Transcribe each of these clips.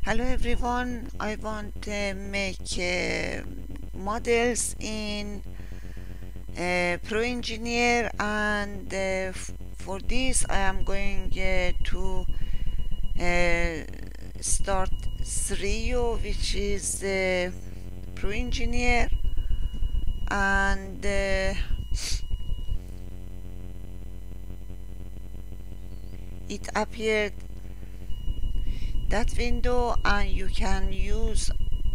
Hello everyone, I want to make models in Pro Engineer, and for this I am going to uh, start Srio, which is Pro Engineer, and it appeared that window, and you can use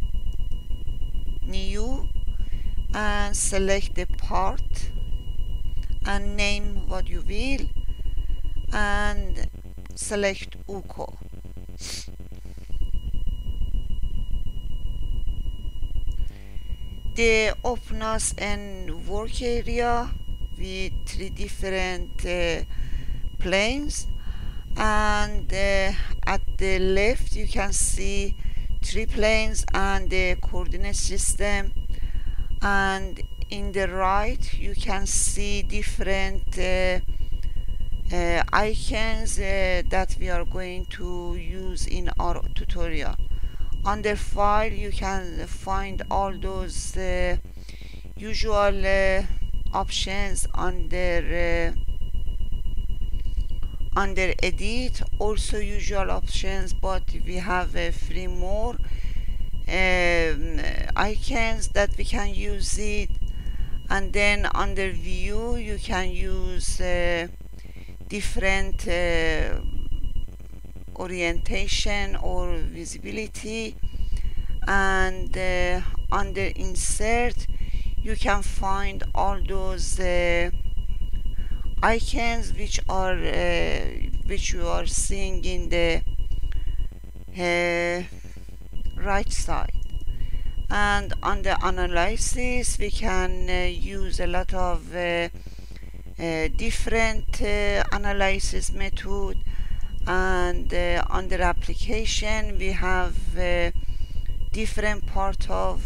new and select the part and name what you will and select OK. They open us an work area with three different planes, and at the left you can see three planes and the coordinate system, and in the right you can see different icons that we are going to use in our tutorial. Under file you can find all those usual options. Under edit also usual options, but we have three more icons that we can use it. And then under view you can use different orientation or visibility, and under insert you can find all those icons which you are seeing in the right side. And on the analysis we can use a lot of different analysis method, and under application we have different part of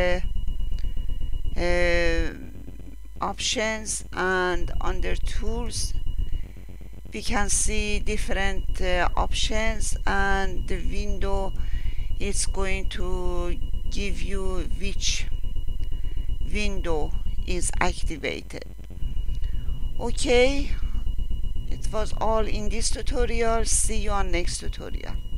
options, and under tools we can see different options, and the window is going to give you which window is activated. Okay, it was all in this tutorial. See you on next tutorial.